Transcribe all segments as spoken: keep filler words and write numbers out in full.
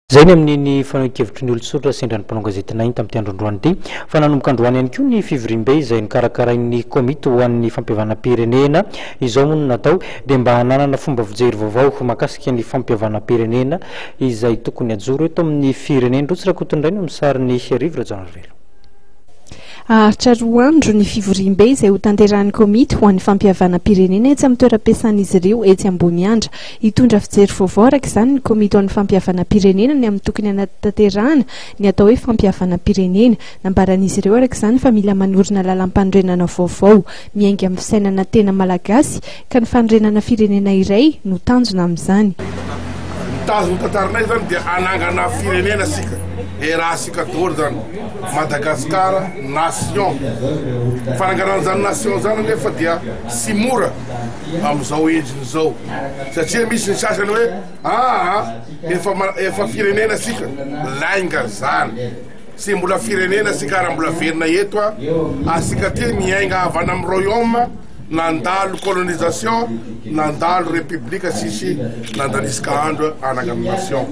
Zay ny amin'ny fanaokevitry ny olon-tsotra sendran'ny mpanao gazety nine tamin'ity androandroany ity fa nanomboka androany ihany koa ny fivoriambe izay ny karakarain'ny komity ho an'ny fampihavanam-pirenena izao moa no natao dia mba hananana fomba fijery vaovao mahakasika ny fampihavanam-pirenena izay tokony hajoro eto amin'ny firenena roa tsy raha kotondrainy amin'ny sarin'ny rivotra janarvelo. Aharitra roa andro ny fivoriambe izay ho tanterahany komity ho an'ny fampihavanam-pirenena etsy amin'ny toeram-piasan'izy ireo etsy Amboniandra. Hitondra fijery vaovao araka izany ny komity ho an'ny fampihavanam-pirenena ny amin'ny tokony anatanterahana ny atao hoe fampihavanam-pirenena. Nambaran'izy ireo araka izany fa mila manorina lalam-panorenana vaovao miainga amin'ny fisainana tena malagasy ka ny fanorenana firenena iray no tanjona amin'izany. Mitazona tantaranay zany dia anangana firenena sika e raha sika daholo zany Madagasikara nation fananganana zany nation zany nefa dia sy mora amin'izao endriny zao satria misy ny sasany hoe ah efa efa firenena sika lainga zany sy mbola firenena sika raha mbola verina eto a asika ty miainga avana amin'ny royaume nandalo colonisation nandalo république sisy nandanisika andro anangana nation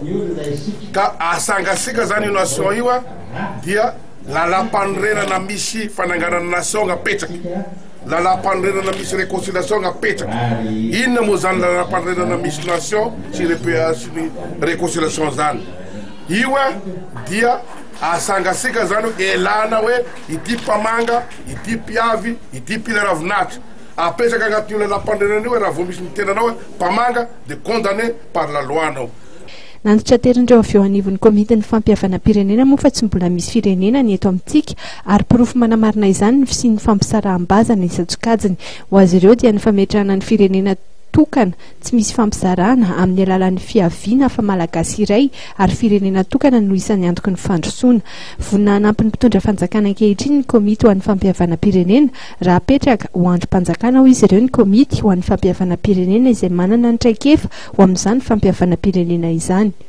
ka asangasika zany io nation io a dia lalam-panorenana misy fananganana nation ngapetraky lalam-panorenana misy réconciliation ngapetraky inona moa zany lalam-panorenana misy nation sy ny réconciliation zany io a dia asangasika zany elana hoe ity mpamanga ity mpiavy ity mpila ravinahitra apetraka agnatin'io lalam-panorenana io raha vao misy mitenanao hoe mpamanga de condamné par la loi anao. Nanditra terindreo avy eo anivon'ny komity ny fampihavanam-pirenena moa fa tsy mbola misy firenena ny eto amintsika ary pirofo manamarina izany ny fisian'ny fampisaraam-bazana isan-tsokajiny ho azy ireo dia ny fametrahana ny firenena tokana tsy misy fampizarana amin'ny alalan'ny fiaviana fa malagasy iray ary firenena tokana no isan'ny antoky ny fandrosoana. Vonina hanampy ny mpitondra fanjakana ankehitriny ny komity ho an'ny fampihavanam-pirenena raha apetraka ho androm-panjakana ho izy ireo ny komity ho an'ny fampihavanam-pirenena izay manana ny traikefa ho amin'izany fampihavanam-pirenena izany.